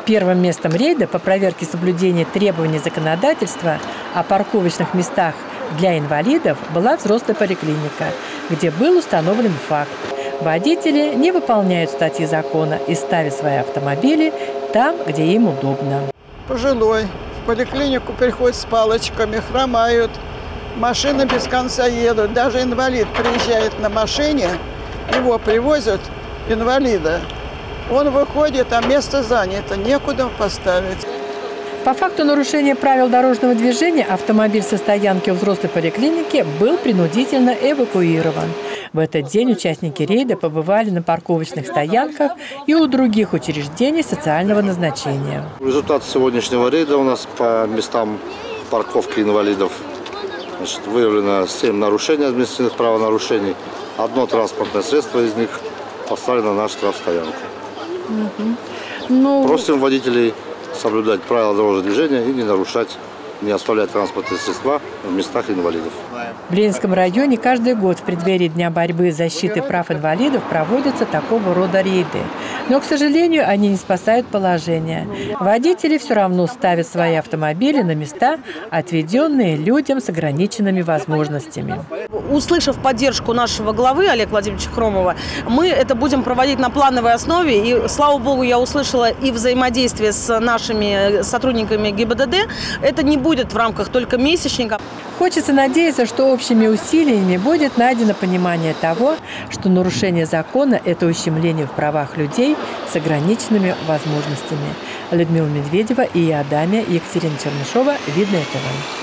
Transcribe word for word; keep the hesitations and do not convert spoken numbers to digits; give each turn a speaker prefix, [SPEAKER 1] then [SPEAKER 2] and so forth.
[SPEAKER 1] Первым местом рейда по проверке соблюдения требований законодательства о парковочных местах для инвалидов была взрослая поликлиника, где был установлен факт. Водители не выполняют статьи закона и ставят свои автомобили там, где им удобно.
[SPEAKER 2] Пожилой в поликлинику приходят с палочками, хромают, машины без конца едут. Даже инвалид приезжает на машине, его привозят, инвалида. Он выходит, а место занято, некуда поставить.
[SPEAKER 1] По факту нарушения правил дорожного движения автомобиль со стоянки у взрослой поликлиники был принудительно эвакуирован. В этот день участники рейда побывали на парковочных стоянках и у других учреждений социального назначения.
[SPEAKER 3] Результат сегодняшнего рейда у нас по местам парковки инвалидов. Значит, выявлено семь нарушений административных правонарушений. Одно транспортное средство из них поставлено на штрафстоянку.
[SPEAKER 1] Угу. Ну...
[SPEAKER 3] Просим водителей соблюдать правила дорожного движения и не нарушать, не оставлять транспортные средства в местах инвалидов.
[SPEAKER 1] В Ленинском районе каждый год в преддверии Дня борьбы и защиты прав инвалидов проводятся такого рода рейды. Но, к сожалению, они не спасают положение. Водители все равно ставят свои автомобили на места, отведенные людям с ограниченными возможностями.
[SPEAKER 4] Услышав поддержку нашего главы Олега Владимировича Хромова, мы это будем проводить на плановой основе. И, слава богу, я услышала и взаимодействие с нашими сотрудниками ГИБДД. Это не будет в рамках только месячника.
[SPEAKER 1] Хочется надеяться, что общими усилиями будет найдено понимание того, что нарушение закона – это ущемление в правах людей с ограниченными возможностями. Людмила Медведева и Адамия, Екатерина Чернышова, Видное ТВ.